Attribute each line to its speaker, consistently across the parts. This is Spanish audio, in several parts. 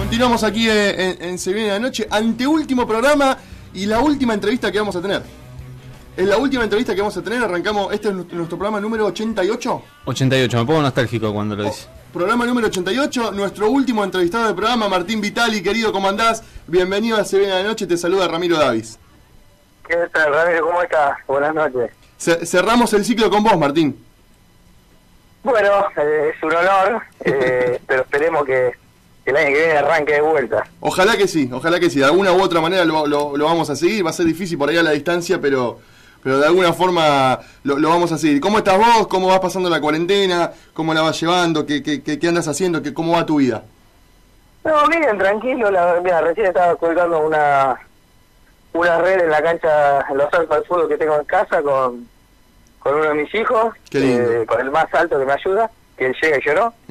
Speaker 1: Continuamos aquí en Se Viene la Noche, anteúltimo programa y la última entrevista que vamos a tener. Es la última entrevista que vamos a tener, arrancamos, este es nuestro programa número 88.
Speaker 2: 88, me pongo nostálgico cuando lo dice.
Speaker 1: Programa número 88, nuestro último entrevistado del programa, Martín Vitali, querido, ¿cómo andás? Bienvenido a Se Viene la Noche, te saluda Ramiro Davis.
Speaker 3: ¿Qué tal, Ramiro? ¿Cómo estás? Buenas noches.
Speaker 1: Cerramos el ciclo con vos, Martín.
Speaker 3: Bueno, es un honor, pero esperemos que el año que viene arranque de vuelta.
Speaker 1: Ojalá que sí, de alguna u otra manera lo vamos a seguir, va a ser difícil por ahí a la distancia, pero de alguna forma lo vamos a seguir. ¿Cómo estás vos? ¿Cómo vas pasando la cuarentena? ¿Cómo la vas llevando? ¿Qué andas haciendo? ¿Cómo va tu vida?
Speaker 3: No, bien, tranquilo. Mira, recién estaba colgando una red en la cancha, en los saltos de fútbol que tengo en casa con uno de mis hijos, con el más alto que me ayuda, que él llega y yo no.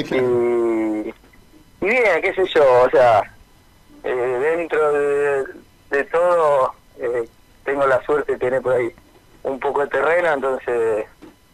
Speaker 3: Y bien, qué sé yo, o sea, dentro de todo tengo la suerte de tener por ahí un poco de terreno, entonces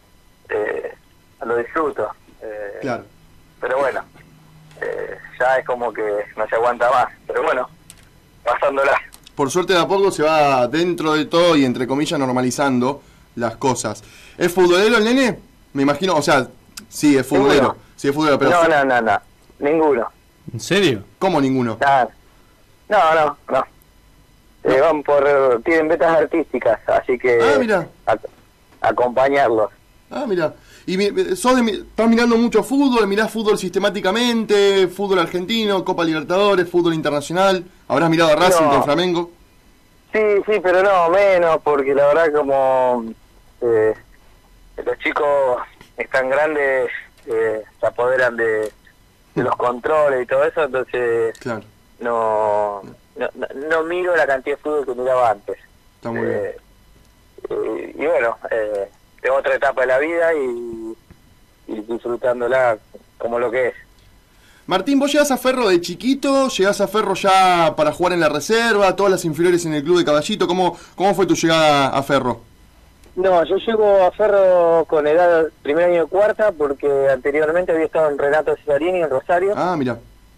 Speaker 3: lo disfruto.
Speaker 1: Claro.
Speaker 3: Pero bueno, ya es como que no se aguanta más, pero bueno, pasándola.
Speaker 1: Por suerte de a poco se va dentro de todo y entre comillas normalizando las cosas. ¿Es futbolero el nene? Me imagino, o sea, sí, es futbolero.
Speaker 3: Ninguno.
Speaker 1: Sí, es futbolero, pero...
Speaker 3: No, ninguno.
Speaker 2: ¿En serio?
Speaker 1: ¿Cómo ninguno?
Speaker 3: No. Van tienen betas artísticas, así que
Speaker 1: mira.
Speaker 3: Acompañarlos.
Speaker 1: Mira. ¿Y estás mirando mucho fútbol? ¿Mirás fútbol sistemáticamente? ¿Fútbol argentino? ¿Copa Libertadores? ¿Fútbol internacional? ¿Habrás mirado a Racing con Flamengo?
Speaker 3: Sí, pero no, menos, porque la verdad como los chicos están grandes, se apoderan de los controles y todo eso, entonces
Speaker 1: claro.
Speaker 3: no miro la cantidad de fútbol que miraba antes.
Speaker 1: Está muy bien.
Speaker 3: Y bueno, tengo otra etapa de la vida y disfrutándola como lo que es.
Speaker 1: Martín, ¿vos llegás a Ferro de chiquito? ¿Llegás a Ferro ya para jugar en la reserva? ¿Todas las inferiores en el club de Caballito? ¿Cómo fue tu llegada a Ferro?
Speaker 3: No, yo llego a Ferro con edad primer año de cuarta, porque anteriormente había estado en Renato Cesarini en Rosario.
Speaker 1: Mira.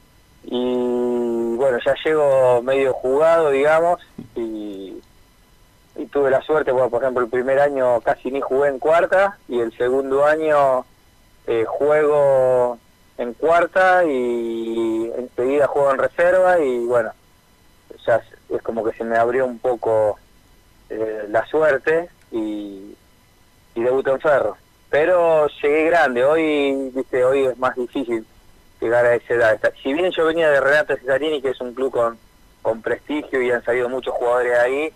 Speaker 3: Y bueno, ya llego medio jugado, digamos, y tuve la suerte, bueno, por ejemplo, el primer año casi ni jugué en cuarta, y el segundo año juego en cuarta y enseguida juego en reserva, y bueno, ya es como que se me abrió un poco la suerte y debuté en Ferro. Pero llegué grande, hoy es más difícil llegar a esa edad. Si bien yo venía de Renato Cesarini, que es un club con prestigio y han salido muchos jugadores ahí,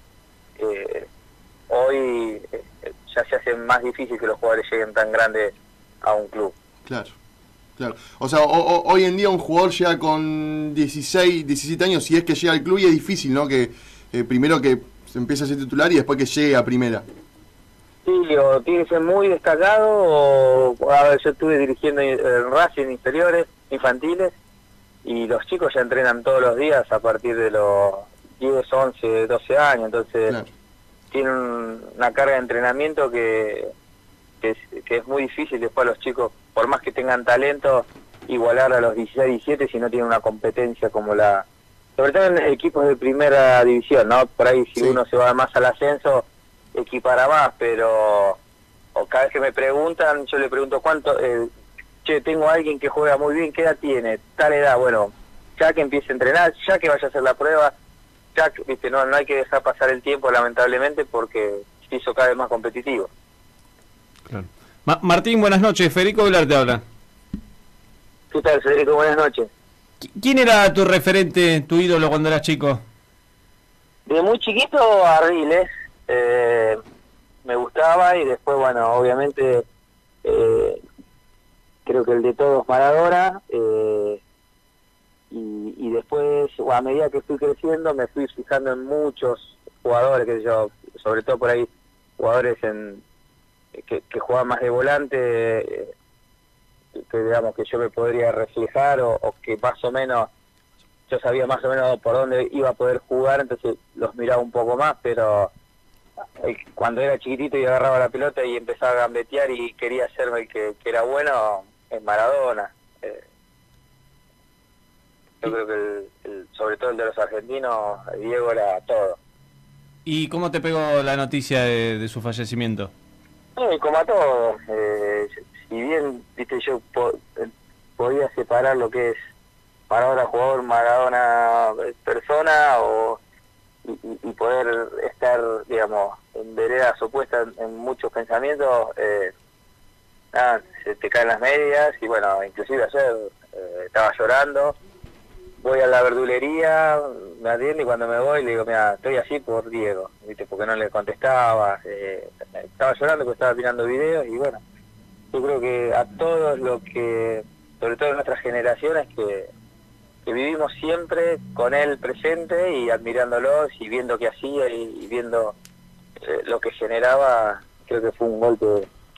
Speaker 3: hoy ya se hace más difícil que los jugadores lleguen tan grandes a un club.
Speaker 1: Claro. O sea, hoy en día un jugador llega con 16, 17 años, si es que llega al club, y es difícil, ¿no? Que primero que se empiece a ser titular y después que llegue a primera.
Speaker 3: Sí, o tiene que ser muy destacado, o a ver, yo estuve dirigiendo en Racing inferiores, infantiles, y los chicos ya entrenan todos los días a partir de los 10, 11, 12 años, entonces claro. Tienen una carga de entrenamiento que es muy difícil después a los chicos, por más que tengan talento, igualar a los 16, 17 si no tienen una competencia como sobre todo en equipos de primera división, ¿no? Por ahí si uno se va más al ascenso, equipara más, pero cada vez que me preguntan, yo le pregunto cuánto, tengo a alguien que juega muy bien, ¿qué edad tiene? Tal edad, bueno, ya que empiece a entrenar, ya que vaya a hacer la prueba, ya que, viste, no hay que dejar pasar el tiempo lamentablemente porque se hizo cada vez más competitivo.
Speaker 2: Claro. Martín, buenas noches, Federico Velar te habla.
Speaker 3: ¿Qué tal, Federico? Buenas noches.
Speaker 2: ¿Quién era tu referente, tu ídolo cuando eras chico?
Speaker 3: De muy chiquito, Ardiles. Me gustaba, y después, bueno, obviamente creo que el de todos Maradona, y después, a medida que fui creciendo, me fui fijando en muchos jugadores, que yo, sobre todo por ahí, jugadores que jugaban más de volante, que digamos que yo me podría reflejar, o que más o menos yo sabía más o menos por dónde iba a poder jugar, entonces los miraba un poco más, pero cuando era chiquitito y agarraba la pelota y empezaba a gambetear y quería hacerme el que era bueno, es Maradona. Yo creo que sobre todo el de los argentinos, Diego era todo.
Speaker 2: ¿Y cómo te pegó la noticia de su fallecimiento?
Speaker 3: Sí, como a todos. Si bien, viste, yo podía separar lo que es Maradona jugador, Maradona persona, y poder estar, digamos, en veredas opuestas en muchos pensamientos, se te caen las medias. Y bueno, inclusive ayer estaba llorando, voy a la verdulería, me atiende, y cuando me voy le digo, mira, estoy así por Diego, ¿viste? Porque no le contestaba, estaba llorando porque estaba mirando videos. Y bueno, yo creo que a todos los que, sobre todo en nuestras generaciones, que vivimos siempre con él presente y admirándolos y viendo qué hacía y viendo lo que generaba, creo que fue un golpe.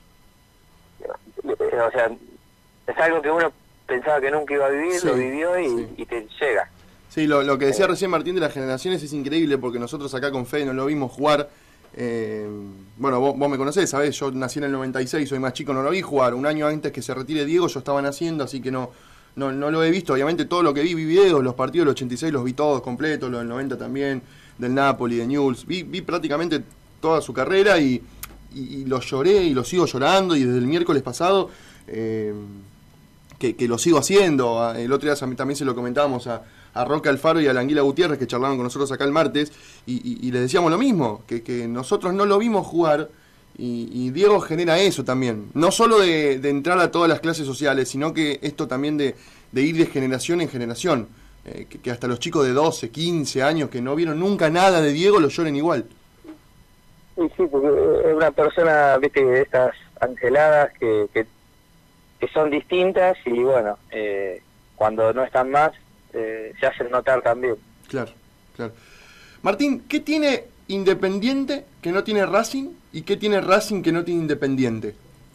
Speaker 3: O sea, es algo que uno pensaba que nunca iba a vivir, sí, lo vivió y te llega.
Speaker 1: Sí, lo que decía recién Martín de las generaciones es increíble, porque nosotros acá con Fede no lo vimos jugar. Bueno, vos me conocés, ¿sabés? Yo nací en el 96, soy más chico, no lo vi jugar. Un año antes que se retire Diego yo estaba naciendo, así que no lo he visto. Obviamente todo lo que vi videos, los partidos del 86 los vi todos completos, los del 90 también, del Napoli, de Newell's. Vi prácticamente toda su carrera y lo lloré y lo sigo llorando, y desde el miércoles pasado que lo sigo haciendo. El otro día también se lo comentábamos a Roque Alfaro y a la Anguila Gutiérrez, que charlaron con nosotros acá el martes, y les decíamos lo mismo, que nosotros no lo vimos jugar, y Diego genera eso también, no solo de entrar a todas las clases sociales, sino que esto también de ir de generación en generación, que hasta los chicos de 12, 15 años que no vieron nunca nada de Diego lo lloren igual.
Speaker 3: Sí, porque es una persona, viste, de estas angeladas que son distintas, y bueno, cuando no están más, se hacen notar también.
Speaker 1: Claro. Martín, ¿qué tiene Independiente que no tiene Racing, y qué tiene Racing que no tiene Independiente?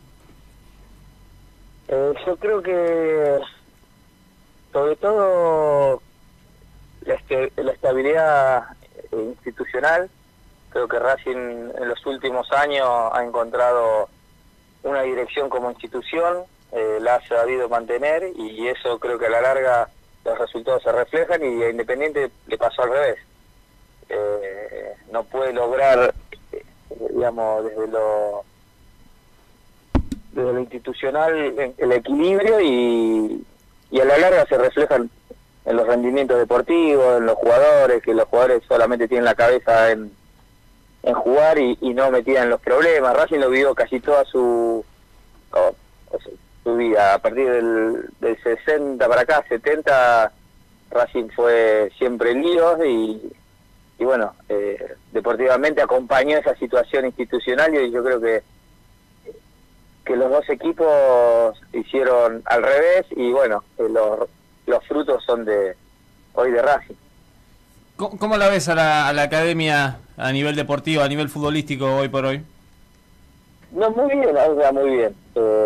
Speaker 3: Yo creo que sobre todo la estabilidad institucional. Creo que Racing en los últimos años ha encontrado una dirección como institución, la ha sabido mantener, y eso creo que a la larga los resultados se reflejan, y a Independiente le pasó al revés. No puede lograr, digamos, desde lo institucional el equilibrio, y a la larga se reflejan en los rendimientos deportivos, en los jugadores, que los jugadores solamente tienen la cabeza en jugar y no metida en los problemas. Racing lo vivió casi toda su vida. A partir del 60 para acá, 70, Racing fue siempre líos, y bueno, deportivamente acompañó esa situación institucional, y yo creo que los dos equipos hicieron al revés, y bueno, los frutos son hoy de Racing.
Speaker 2: ¿Cómo la ves a la academia a nivel deportivo, a nivel futbolístico hoy por hoy?
Speaker 3: No, muy bien, muy bien.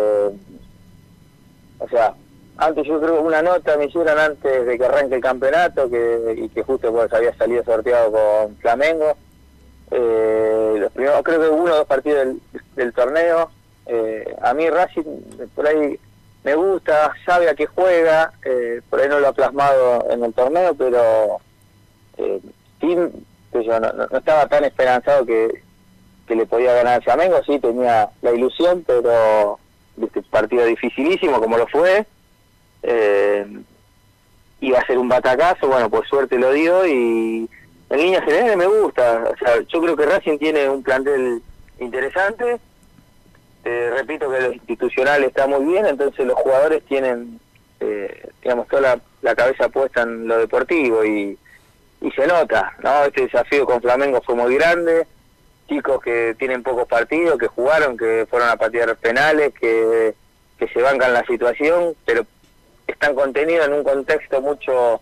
Speaker 3: O sea, antes yo creo que una nota me hicieron antes de que arranque el campeonato, y que justo pues había salido sorteado con Flamengo. Los primeros, creo que 1 o 2 partidos del torneo. A mí Racing por ahí me gusta, sabe a qué juega, por ahí no lo ha plasmado en el torneo, pero yo no estaba tan esperanzado que le podía ganar al Flamengo. Sí, tenía la ilusión, pero este partido dificilísimo como lo fue, iba a ser un batacazo. Bueno, por suerte lo dio, y en líneas generales me gusta. O sea, yo creo que Racing tiene un plantel interesante. Repito que lo institucional está muy bien, entonces los jugadores tienen, digamos, toda la cabeza puesta en lo deportivo, y se nota, ¿no? Este desafío con Flamengo fue muy grande. Chicos que tienen pocos partidos, que jugaron, que fueron a patear penales, que se bancan la situación, pero están contenidos en un contexto mucho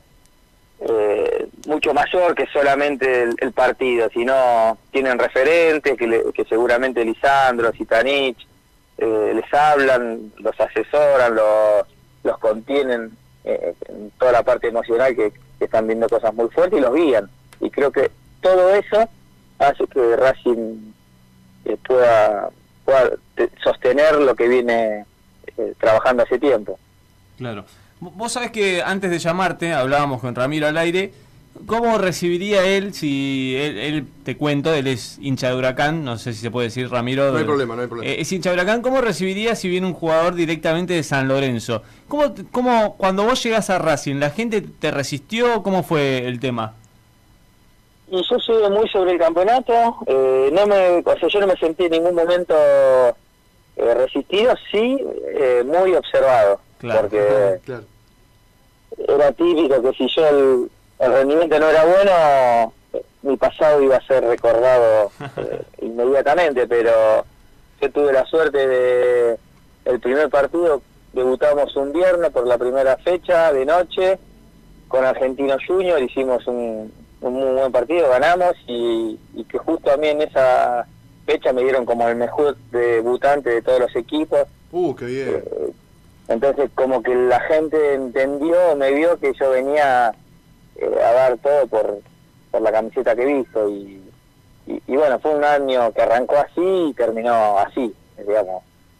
Speaker 3: mayor que solamente el partido, sino tienen referentes que seguramente Lisandro, Zitanich, les hablan, los asesoran, los contienen en toda la parte emocional, que están viendo cosas muy fuertes y los guían. Y creo que todo eso hace que Racing pueda sostener lo que viene trabajando hace tiempo.
Speaker 2: Claro. Vos sabés que antes de llamarte, hablábamos con Ramiro al aire, ¿cómo recibiría él si él te cuento, él es hincha de Huracán, no sé si se puede decir, Ramiro?
Speaker 1: No hay problema, no hay problema.
Speaker 2: Es hincha de Huracán, ¿cómo recibiría si viene un jugador directamente de San Lorenzo? ¿Cómo cuando vos llegás a Racing, la gente te resistió? ¿Cómo fue el tema?
Speaker 3: Y yo llegué muy sobre el campeonato, o sea, yo no me sentí en ningún momento resistido, sí, muy observado,
Speaker 2: Claro,
Speaker 3: porque
Speaker 1: Claro.
Speaker 3: era típico que si yo el rendimiento no era bueno, mi pasado iba a ser recordado inmediatamente, pero yo tuve la suerte de el primer partido, debutamos un viernes por la primera fecha de noche con Argentino Junior, hicimos un muy buen partido, ganamos y que justo a mí en esa fecha me dieron como el mejor debutante de todos los equipos.
Speaker 1: Qué bien.
Speaker 3: Entonces como que la gente entendió, me vio que yo venía a dar todo por la camiseta que he visto y bueno, fue un año que arrancó así y terminó así, digamos.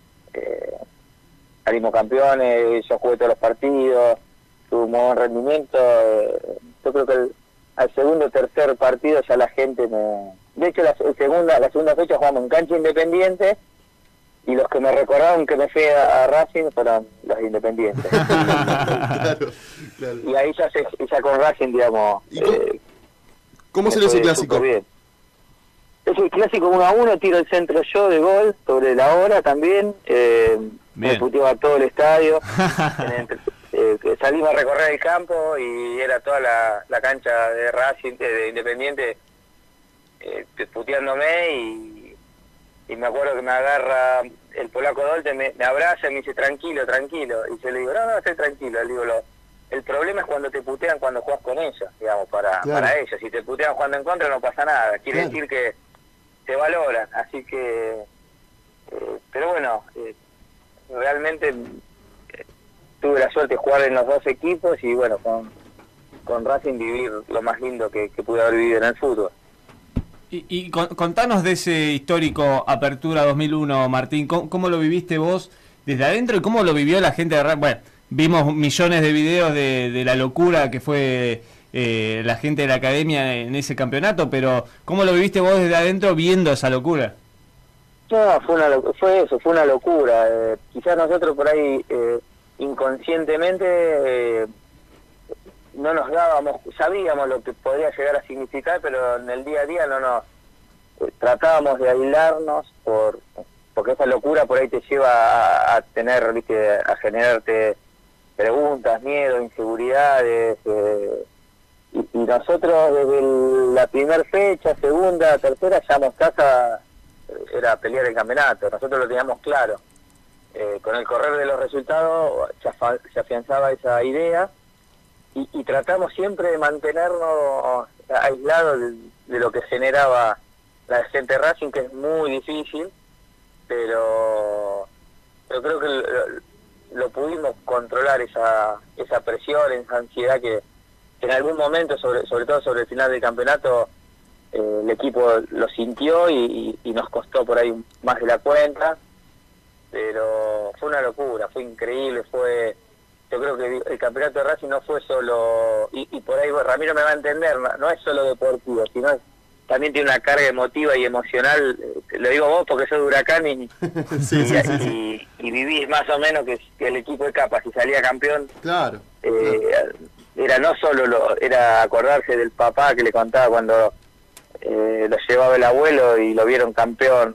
Speaker 3: Salimos campeones, yo jugué todos los partidos, tuve un buen rendimiento. Yo creo que al segundo o tercer partido ya la gente me... De hecho, la segunda fecha jugamos en cancha Independiente y los que me recordaron que me fui a Racing fueron los Independientes.
Speaker 1: Claro.
Speaker 3: Y ahí ya con Racing, digamos...
Speaker 1: ¿Y cómo salió ese clásico?
Speaker 3: Bien. Es el clásico 1-1, tiro el centro yo de gol, sobre la hora también, me puteaba todo el estadio, salimos a recorrer el campo y era toda la cancha de Racing, de Independiente, puteándome y me acuerdo que me agarra el polaco Dolte, me abraza y me dice tranquilo, y yo le digo, no, estoy tranquilo, le digo, el problema es cuando te putean cuando juegas con ellos, digamos, para ellos, si te putean jugando en contra no pasa nada, quiere decir que te valoran, así que, pero bueno, realmente tuve la suerte de jugar en los dos equipos y bueno, con Racing vivir lo más lindo que pude haber vivido en el fútbol.
Speaker 2: Y contanos de ese histórico Apertura 2001, Martín, ¿cómo lo viviste vos desde adentro y cómo lo vivió la gente de Racing? Bueno, vimos millones de videos de la locura que fue la gente de la academia en ese campeonato, pero ¿cómo lo viviste vos desde adentro viendo esa locura?
Speaker 3: No, fue una locura. Quizás nosotros por ahí inconscientemente no nos dábamos, sabíamos lo que podría llegar a significar, pero en el día a día no nos tratábamos de aislarnos porque esa locura por ahí te lleva a tener, viste, a generarte preguntas, miedo, inseguridades, y nosotros desde la primera fecha, segunda, tercera, ya Mostaza era pelear el campeonato, nosotros lo teníamos claro. Con el correr de los resultados se afianzaba esa idea y tratamos siempre de mantenernos aislados de lo que generaba la gente de Racing, que es muy difícil, pero creo que lo pudimos controlar, esa presión, esa ansiedad que en algún momento, sobre todo sobre el final del campeonato, el equipo lo sintió y nos costó por ahí más de la cuenta, pero fue una locura, fue increíble, yo creo que el campeonato de Racing no fue solo, y por ahí Ramiro me va a entender, no es solo deportivo, sino también tiene una carga emotiva y emocional, lo digo vos porque sos de Huracán y vivís más o menos que el equipo de Capa, si salía campeón,
Speaker 1: claro.
Speaker 3: Era no solo era acordarse del papá que le contaba cuando lo llevaba el abuelo y lo vieron campeón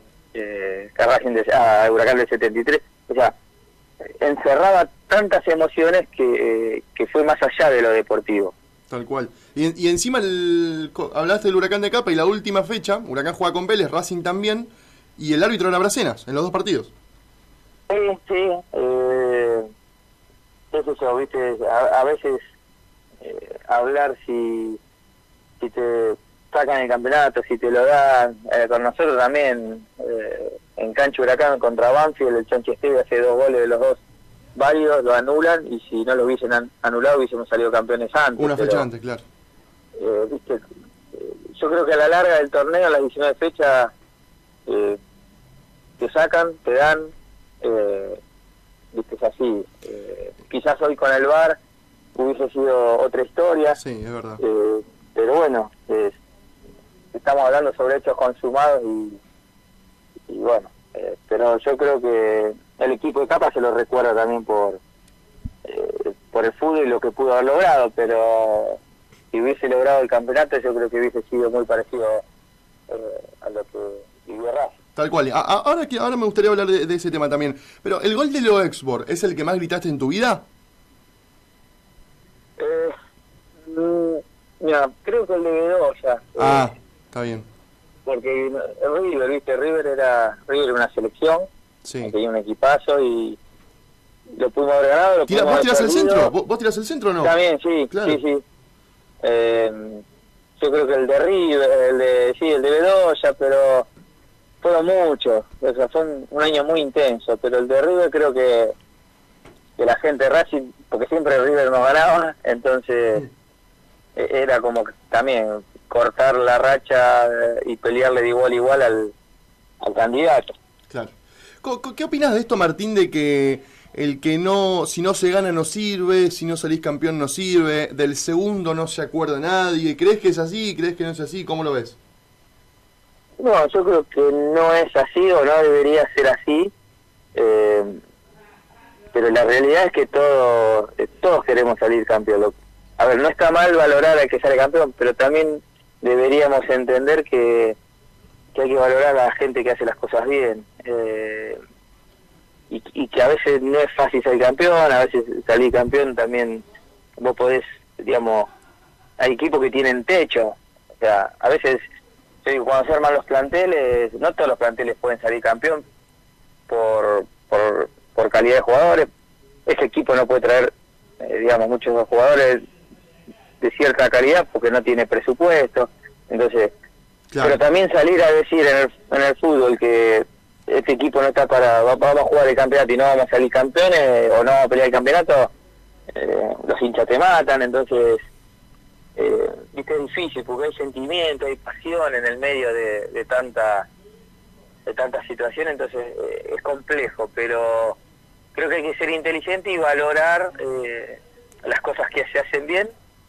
Speaker 3: a Huracán del 73, o sea, encerraba tantas emociones que fue más allá de lo deportivo.
Speaker 1: Tal cual. Y encima hablaste del Huracán de Capa y la última fecha, Huracán juega con Vélez, Racing también, y el árbitro era Bracenas en los dos partidos.
Speaker 3: Sí, eso, viste, a veces hablar si te sacan el campeonato, si te lo dan, con nosotros también, en cancha Huracán contra Banfield, el Chanchi Esteve hace 2 goles de los dos válidos, lo anulan, y si no lo hubiesen anulado hubiésemos salido campeones antes.
Speaker 1: Una fecha antes, claro.
Speaker 3: Viste, yo creo que a la larga del torneo, a las 19 fechas, te sacan, te dan, viste, es así. Quizás hoy con el VAR hubiese sido otra historia.
Speaker 1: Sí, es verdad.
Speaker 3: Pero bueno, estamos hablando sobre hechos consumados y bueno, pero yo creo que el equipo de Capa se lo recuerda también por el fútbol y lo que pudo haber logrado, pero si hubiese logrado el campeonato yo creo que hubiese sido muy parecido a lo que vivió Racing.
Speaker 1: Tal cual. Ahora me gustaría hablar de ese tema también. Pero, ¿el gol de Leo Exborg es el que más gritaste en tu vida?
Speaker 3: Mira, creo que el de Bedoya.
Speaker 1: Está bien.
Speaker 3: Porque el River, ¿viste? River era una selección,
Speaker 1: Sí.
Speaker 3: tenía un equipazo y lo pudimos haber ganado.
Speaker 1: ¿Vos tirás el centro? ¿Vos tirás el centro o no?
Speaker 3: También, sí,
Speaker 1: Claro.
Speaker 3: sí. Yo creo que el de River, el de Bedoya, pero fueron muchos. O sea, fue un año muy intenso, pero el de River creo que la gente de Racing, porque siempre River nos ganaba, entonces era como que también cortar la racha y pelearle de igual a igual al candidato.
Speaker 1: Claro. ¿Qué opinas de esto, Martín, de que si no se gana no sirve, si no salís campeón no sirve, del segundo no se acuerda nadie? ¿Crees que es así? ¿Crees que no es así? ¿Cómo lo ves?
Speaker 3: No, yo creo que no es así o no debería ser así, pero la realidad es que todos queremos salir campeón. A ver, no está mal valorar al que sale campeón, pero también deberíamos entender que hay que valorar a la gente que hace las cosas bien, y que a veces no es fácil salir campeón, a veces salir campeón también vos podés, digamos, hay equipos que tienen techo, o sea, a veces cuando se arman los planteles, no todos los planteles pueden salir campeón por calidad de jugadores. Ese equipo no puede traer, digamos, muchos jugadores de cierta calidad porque no tiene presupuesto. Entonces, claro. Pero también salir a decir en el fútbol que este equipo no está vamos a jugar el campeonato y no vamos a salir campeones o no vamos a pelear el campeonato, los hinchas te matan. Entonces, viste, es difícil porque hay sentimiento, hay pasión en el medio de tanta situación, entonces es complejo, pero creo que hay que ser inteligente y valorar las cosas que se hacen bien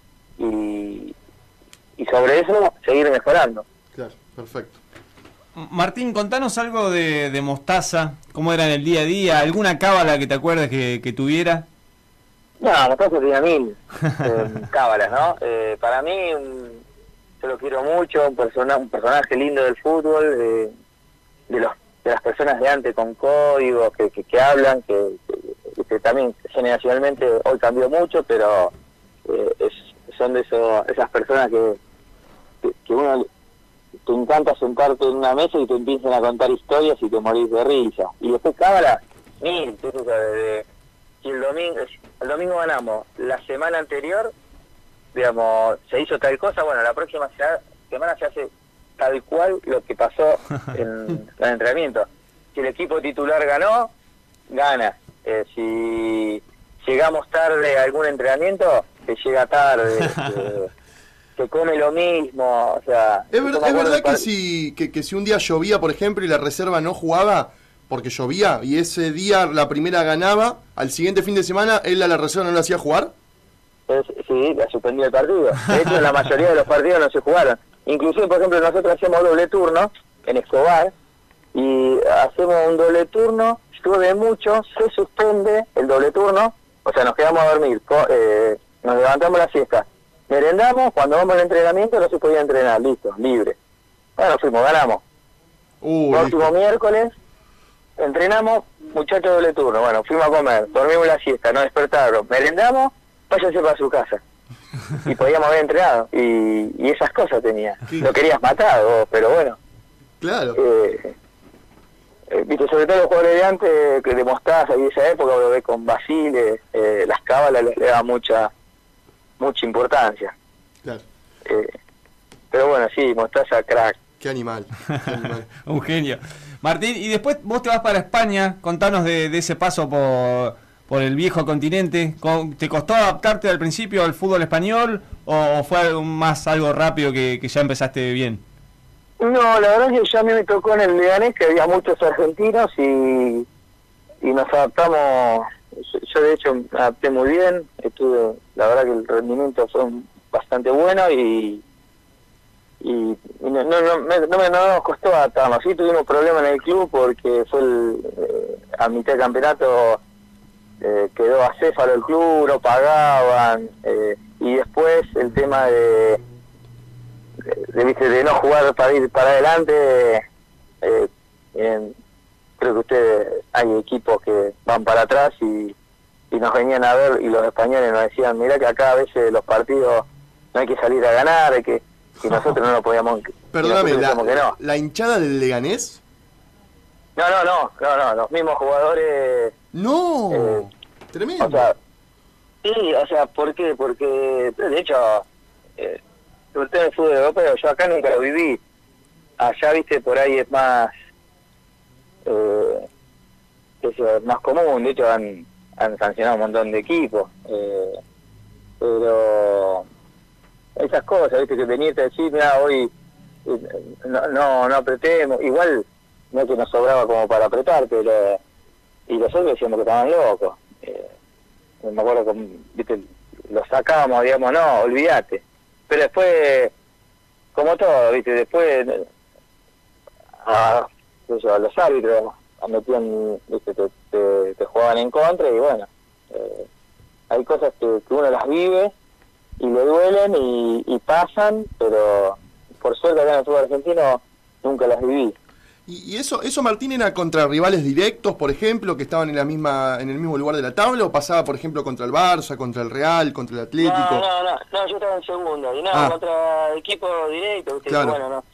Speaker 3: y sobre eso seguir mejorando.
Speaker 1: Claro, perfecto.
Speaker 2: Martín, contanos algo de Mostaza, cómo era en el día a día, alguna cábala que te acuerdes que tuviera.
Speaker 3: No, Mostaza tenía 1000 cábalas, ¿no? Para mí, yo lo quiero mucho, un personaje lindo del fútbol, de las personas de antes con códigos que hablan, que también generacionalmente hoy cambió mucho, pero son de esas personas que uno te encanta sentarte en una mesa y te empiezan a contar historias y te morís de risa. Y después cábala, 1000, y el domingo ganamos, la semana anterior, digamos, se hizo tal cosa, bueno, la próxima semana se hace tal cual lo que pasó en el entrenamiento. Si el equipo titular ganó, gana. Si llegamos tarde a algún entrenamiento, se llega tarde, se come lo mismo, o sea...
Speaker 1: ¿Es verdad que si un día llovía, por ejemplo, y la reserva no jugaba porque llovía, y ese día la primera ganaba, al siguiente fin de semana él a la reserva no lo hacía jugar?
Speaker 3: Sí, la suspendía el partido. De hecho, la mayoría de los partidos no se jugaron. Inclusive, por ejemplo, nosotros hacemos doble turno en Escobar, y hacemos un doble turno, llueve mucho, se suspende el doble turno, o sea, nos quedamos a dormir, nos levantamos la siesta, merendamos, cuando vamos al entrenamiento no se podía entrenar, listo, libre. Bueno, fuimos, ganamos. Próximo miércoles, entrenamos, muchachos doble turno, bueno, fuimos a comer, dormimos la siesta, nos despertaron, merendamos, váyanse para su casa. Y podíamos haber entrenado, y esas cosas tenía. Sí. Lo querías matar vos, pero bueno.
Speaker 1: Claro.
Speaker 3: Viste, sobre todo los jugadores de antes, que de Mostaza y de esa época, lo ves con Basile, las cábalas le daban mucha importancia.
Speaker 1: Claro.
Speaker 3: Pero bueno, sí, Mostaza, crack.
Speaker 1: Qué animal.
Speaker 2: Un genio. Martín, y después vos te vas para España, contanos de ese paso por el viejo continente. ¿Te costó adaptarte al principio al fútbol español o fue más algo rápido que ya empezaste bien?
Speaker 3: No, la verdad es que ya a mí me tocó en el Leganés, que había muchos argentinos y nos adaptamos yo de hecho me adapté muy bien, la verdad que el rendimiento fue bastante bueno y no nos costó adaptarnos. Sí tuvimos problemas en el club porque fue a mitad de campeonato quedó acéfalo el club, no pagaban, y después el tema de no jugar para ir para adelante, creo que ustedes, hay equipos que van para atrás y nos venían a ver y los españoles nos decían, mirá que acá a veces los partidos no hay que salir a ganar, hay que nosotros no lo podíamos.
Speaker 1: Perdóname,
Speaker 3: no.
Speaker 1: ¿La hinchada del Leganés?
Speaker 3: No, los mismos jugadores.
Speaker 1: No, tremendo.
Speaker 3: O sea, sí, o sea, ¿por qué? Porque, de hecho, usted en el fútbol europeo, yo acá nunca lo viví. Allá, viste, por ahí es más, más común. De hecho, han sancionado un montón de equipos. Pero esas cosas, viste, que venirte a decir, mira, hoy no apretemos. Igual, no es que nos sobraba como para apretar, pero... Y nosotros decíamos que estaban locos. Me acuerdo que, viste, lo sacábamos, digamos, no, olvídate. Pero después, como todo, viste, después los árbitros metían, viste, te jugaban en contra y bueno, hay cosas que uno las vive y le duelen y pasan, pero por suerte acá en el fútbol argentino nunca las viví.
Speaker 1: ¿Y eso Martín, era contra rivales directos, por ejemplo, que estaban en el mismo lugar de la tabla, o pasaba, por ejemplo, contra el Barça, contra el Real, contra el Atlético?
Speaker 3: No, yo estaba en segundo, y contra equipos directos, ¿viste?
Speaker 1: Claro.
Speaker 3: Bueno,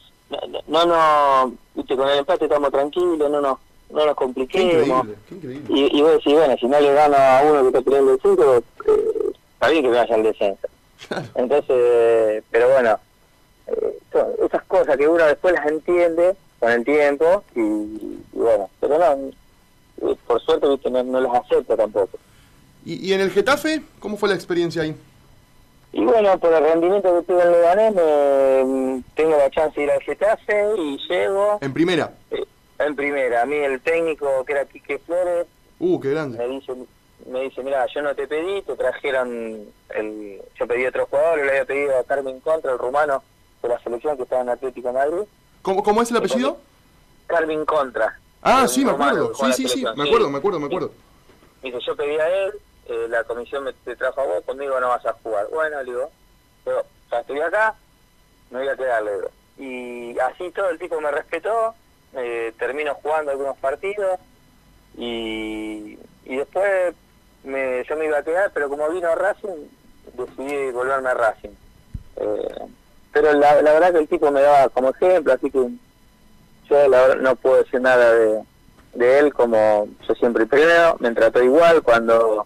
Speaker 3: no, viste, con el empate estamos tranquilos, no nos compliquemos.
Speaker 1: Qué increíble.
Speaker 3: Y vos decís, bueno, si no le gano a uno que está peleando el descenso, está bien que vaya al descenso. Entonces, pero bueno, esas cosas que uno después las entiende con el tiempo y bueno, pero no, por suerte, viste, no las acepto tampoco.
Speaker 1: ¿Y en el Getafe, cómo fue la experiencia ahí?
Speaker 3: Y bueno, por el rendimiento que tuve en Leganés, tengo la chance de ir al Getafe y llego.
Speaker 1: ¿En primera?
Speaker 3: En primera. A mí el técnico, que era Quique Flores,
Speaker 1: qué grande.
Speaker 3: me dice, mira, yo no te pedí, te trajeron, yo pedí a otro jugador, le había pedido a Carmen Contra, el rumano de la selección que estaba en Atlético de Madrid.
Speaker 1: ¿Cómo es el apellido?
Speaker 3: Carmen Contra.
Speaker 1: Sí, me acuerdo. Sí, me acuerdo.
Speaker 3: Dice, yo pedí a él, la comisión te trajo a vos, conmigo no vas a jugar. Bueno, le digo, pero ya estoy acá, me voy a quedar, le digo. Y así todo el tipo me respetó, termino jugando algunos partidos y después yo me iba a quedar, pero como vino Racing, decidí volverme a Racing. Pero la verdad que el tipo me daba como ejemplo, así que yo la verdad no puedo decir nada de él, como yo siempre primero, me trató igual, cuando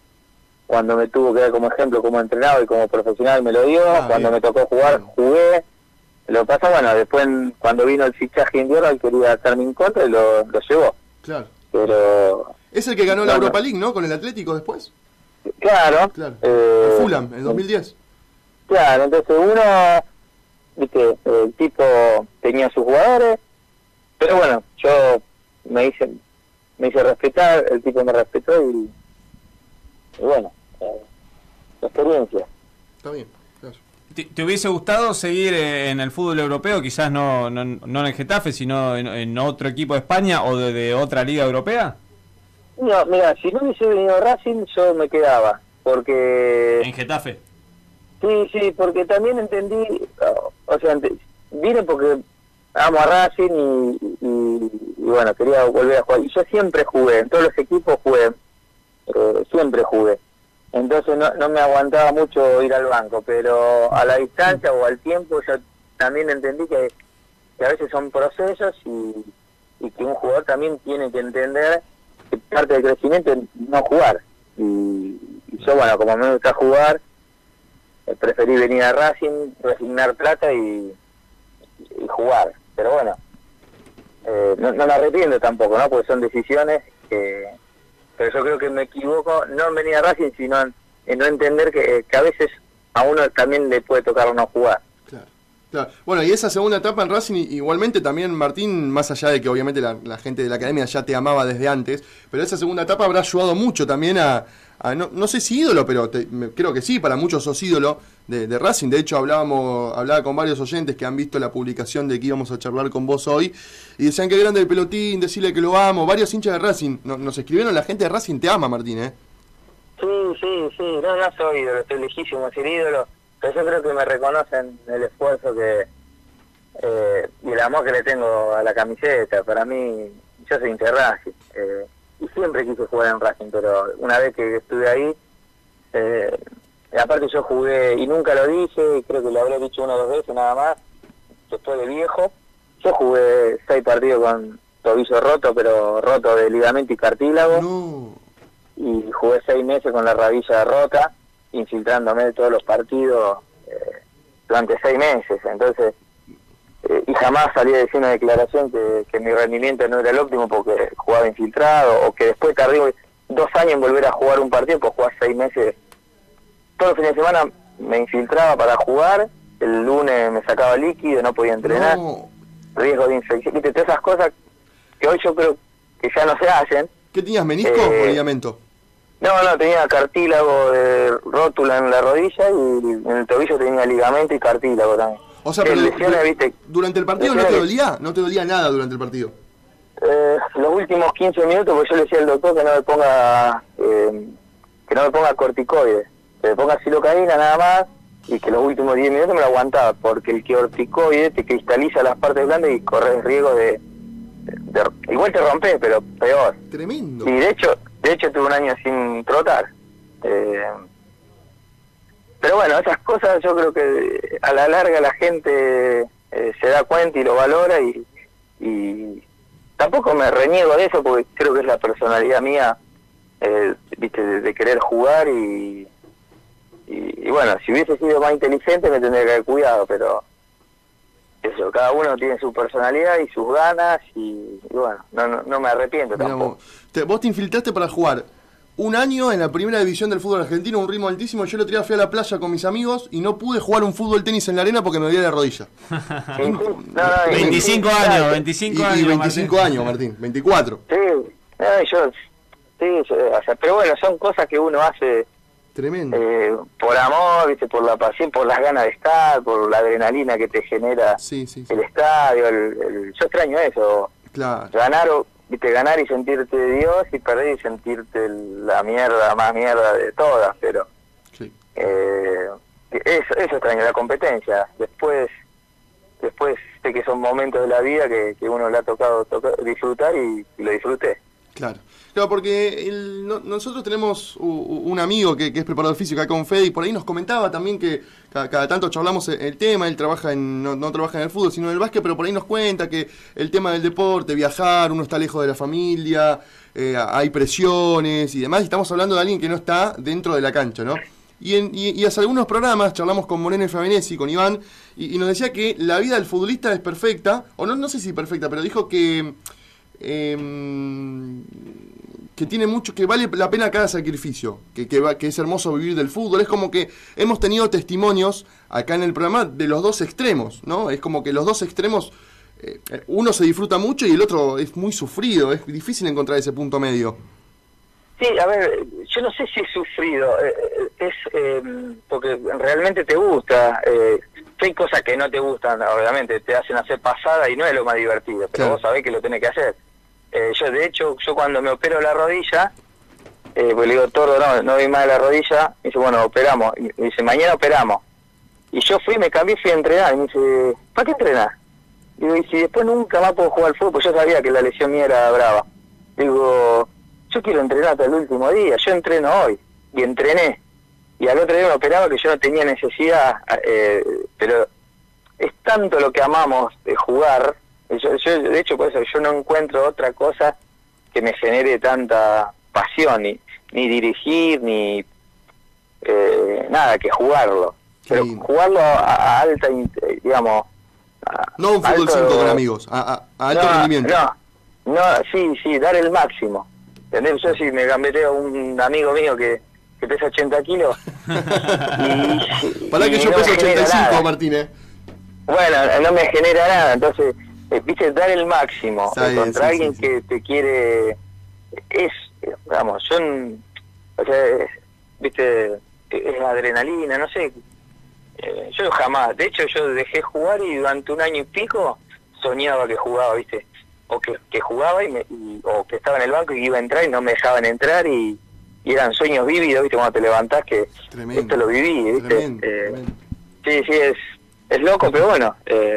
Speaker 3: me tuvo que dar como ejemplo como entrenador y como profesional me lo dio, cuando me tocó jugar, jugué. Lo que pasa, bueno, después cuando vino el fichaje invierno, él quería hacerme en contra y lo llevó.
Speaker 1: Claro.
Speaker 3: Pero...
Speaker 1: Es el que ganó la Europa League, ¿no? Con el Atlético después.
Speaker 3: Claro.
Speaker 1: El Fulham, en 2010.
Speaker 3: Claro, entonces uno, viste, el tipo tenía sus jugadores, pero bueno, yo me hice respetar, el tipo me respetó y bueno, la experiencia.
Speaker 1: Está bien, claro.
Speaker 2: ¿Te hubiese gustado seguir en el fútbol europeo? Quizás no en el Getafe, sino en otro equipo de España o de otra liga europea.
Speaker 3: No, mira, si no hubiese venido Racing, yo me quedaba, porque...
Speaker 2: ¿En Getafe?
Speaker 3: Sí, porque también entendí, o sea, vine porque amo a Racing y bueno, quería volver a jugar. Y yo siempre jugué, en todos los equipos jugué, siempre jugué. Entonces no me aguantaba mucho ir al banco, pero a la distancia o al tiempo yo también entendí que a veces son procesos y que un jugador también tiene que entender que parte del crecimiento es no jugar. Y yo, bueno, como me gusta jugar, preferí venir a Racing, resignar plata y jugar. Pero bueno, no me arrepiento tampoco, ¿no? Porque son decisiones que... Pero yo creo que me equivoco, no en venir a Racing, sino en no entender que a veces a uno también le puede tocar no jugar.
Speaker 1: Claro. Claro. Bueno, y esa segunda etapa en Racing, igualmente también, Martín, más allá de que obviamente la gente de la academia ya te amaba desde antes, pero esa segunda etapa habrá ayudado mucho también no sé si ídolo, pero creo que sí, para muchos sos ídolo de Racing. De hecho, hablaba con varios oyentes que han visto la publicación de que íbamos a charlar con vos hoy, y decían que grande el Pelotín, decirle que lo amo. Varios hinchas de Racing nos escribieron, la gente de Racing te ama, Martín, ¿eh?
Speaker 3: Sí, no soy ídolo, estoy lejísimo de ser ídolo, pero yo creo que me reconocen el esfuerzo y el amor que le tengo a la camiseta. Para mí, yo soy hincha de Racing, y siempre quise jugar en Racing, pero una vez que estuve ahí, aparte yo jugué, y nunca lo dije, y creo que lo habré dicho 1 o 2 veces nada más, después de viejo, yo jugué 6 partidos con tobillo roto, pero roto de ligamento y cartílago.
Speaker 1: No.
Speaker 3: Y jugué 6 meses con la rodilla rota, infiltrándome de todos los partidos durante 6 meses. Entonces, y jamás salí a decir una declaración que mi rendimiento no era el óptimo porque jugaba infiltrado, o que después tardé 2 años en volver a jugar un partido, pues jugar 6 meses. Todos los fines de semana me infiltraba para jugar, el lunes me sacaba líquido, no podía entrenar, riesgo de infección, ¿viste? Todas esas cosas que hoy yo creo que ya no se hacen.
Speaker 1: ¿Qué tenías, menisco o ligamento?
Speaker 3: No, tenía cartílago de rótula en la rodilla, y en el tobillo tenía ligamento y cartílago también.
Speaker 1: O sea, pero
Speaker 3: lesiones, ¿viste?
Speaker 1: ¿Durante el partido no te dolía? ¿No te dolía nada durante el partido?
Speaker 3: Los últimos 15 minutos, porque yo le decía al doctor que no me ponga corticoides, que me ponga silocaína nada más, y que los últimos 10 minutos me lo aguantaba, porque el corticoide te cristaliza las partes blandas y corres riesgo de igual te rompes, pero peor.
Speaker 1: Tremendo.
Speaker 3: Y de hecho tuve un año sin trotar. Pero bueno, esas cosas yo creo que a la larga la gente se da cuenta y lo valora, y tampoco me reniego de eso, porque creo que es la personalidad mía, viste, de querer jugar, y bueno, si hubiese sido más inteligente me tendría que haber cuidado, pero eso, cada uno tiene su personalidad y sus ganas, y bueno, no me arrepiento.
Speaker 1: Mirá,
Speaker 3: tampoco.
Speaker 1: Vos te infiltraste para jugar 1 año en la primera división del fútbol argentino, un ritmo altísimo. Yo el otro día fui a la playa con mis amigos y no pude jugar un fútbol tenis en la arena porque me dolía la rodilla.
Speaker 2: 25 años, 25 años.
Speaker 1: Y 25 años, Martín, 24.
Speaker 3: Sí, o sea, pero bueno, son cosas que uno hace por amor, ¿viste? Por la pasión, por las ganas de estar, por la adrenalina que te genera el estadio. Yo extraño eso.
Speaker 1: Claro.
Speaker 3: Ganar y sentirte Dios, y perder y sentirte la más mierda de todas, pero eso extraño, la competencia. Después sé que son momentos de la vida que uno le ha tocado disfrutar, y lo disfruté.
Speaker 1: Claro, porque nosotros tenemos un amigo que es preparador físico acá con Fede, y por ahí nos comentaba también que cada tanto charlamos el tema. Él trabaja no trabaja en el fútbol, sino en el básquet, pero por ahí nos cuenta que el tema del deporte, viajar, uno está lejos de la familia, hay presiones y demás, y estamos hablando de alguien que no está dentro de la cancha, ¿no? Y hace algunos programas charlamos con Moreno y Favenesi, con Iván, y nos decía que la vida del futbolista es perfecta, o no sé si perfecta, pero dijo que tiene mucho, que vale la pena cada sacrificio, que es hermoso vivir del fútbol. Es como que hemos tenido testimonios acá en el programa de los dos extremos, ¿no? Es como que los dos extremos, uno se disfruta mucho y el otro es muy sufrido. Es difícil encontrar ese punto medio.
Speaker 3: Sí, a ver, yo no sé si es sufrido, es porque realmente te gusta. Hay cosas que no te gustan, obviamente, te hacen hacer pasada y no es lo más divertido, pero claro, vos sabés que lo tenés que hacer. Yo cuando me opero la rodilla, pues le digo, Tordo, no vi más de la rodilla, me dice, bueno, operamos, y me dice, mañana operamos. Y yo me cambié, fui a entrenar, y me dice, ¿para qué entrenar? Digo, y si después nunca más puedo jugar al fútbol, pues yo sabía que la lesión mía era brava. Digo, yo quiero entrenar hasta el último día, yo entreno hoy, y entrené. Y al otro día me operaba que yo no tenía necesidad, pero es tanto lo que amamos de jugar. Yo de hecho, por eso yo no encuentro otra cosa que me genere tanta pasión, ni dirigir, ni nada, que jugarlo. Pero jugarlo a alta, digamos...
Speaker 1: No un fútbol 5 con amigos, a alto rendimiento.
Speaker 3: Sí, dar el máximo. ¿Entendés? Yo si me gambeteo un amigo mío que pesa 80 kilos...
Speaker 1: Pará que yo peso 85, Martín,
Speaker 3: bueno, no me genera nada, entonces, viste, dar el máximo contra alguien que te quiere, vamos, o sea, viste, es adrenalina, no sé, yo jamás, de hecho yo dejé jugar y durante un año y pico soñaba que jugaba, viste, o que jugaba o que estaba en el banco y iba a entrar y no me dejaban entrar y eran sueños vívidos, viste, cuando te levantás que tremendo, esto lo viví, viste, tremendo. Sí, es loco, pero bueno,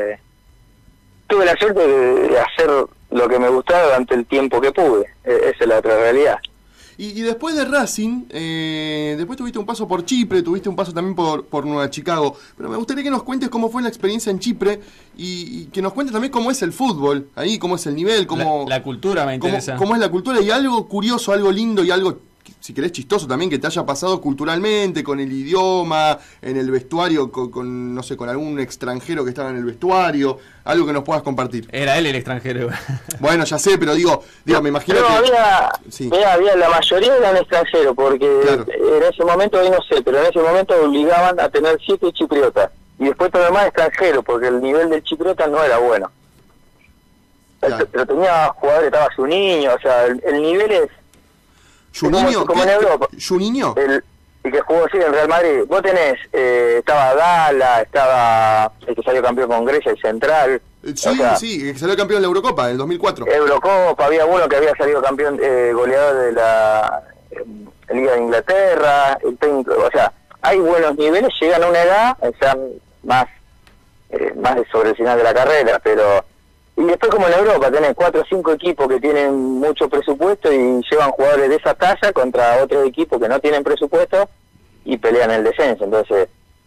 Speaker 3: tuve la suerte de hacer lo que me gustaba durante el tiempo que pude, esa es la otra realidad.
Speaker 1: Y después de Racing, después tuviste un paso por Chipre, tuviste un paso también por Nueva Chicago, pero me gustaría que nos cuentes cómo fue la experiencia en Chipre y que nos cuentes también cómo es el fútbol, ahí cómo es el nivel, cómo
Speaker 2: la cultura me interesa.
Speaker 1: Cómo es la cultura y algo curioso, algo lindo y algo, si querés, chistoso también que te haya pasado culturalmente, con el idioma, en el vestuario, con no sé, con algún extranjero que estaba en el vestuario, algo que nos puedas compartir.
Speaker 2: Era él el extranjero.
Speaker 1: Bueno, ya sé, pero digo, me imagino
Speaker 3: que... había la mayoría eran extranjeros, porque claro, en ese momento, hoy no sé, pero en ese momento obligaban a tener 7 chipriotas, y después todo lo demás extranjeros, porque el nivel del chipriota no era bueno. Claro. Pero tenía jugadores, estaba su niño, o sea, el nivel es...
Speaker 1: ¿Juninho?
Speaker 3: Como en Europa.
Speaker 1: ¿Juninho?
Speaker 3: El que jugó sí en Real Madrid. Vos tenés, estaba Gala, estaba el que salió campeón con Grecia, el central.
Speaker 1: Sí, o sea, sí, el que salió campeón de la Eurocopa, en el 2004.
Speaker 3: Eurocopa, había uno que había salido campeón, goleador de la Liga de Inglaterra, el técnico, o sea, hay buenos niveles, llegan a una edad, o sea, más sobre el final de la carrera, pero... Y después, como en Europa, tenés 4 o 5 equipos que tienen mucho presupuesto y llevan jugadores de esa talla contra otros equipos que no tienen presupuesto y pelean el descenso. Entonces,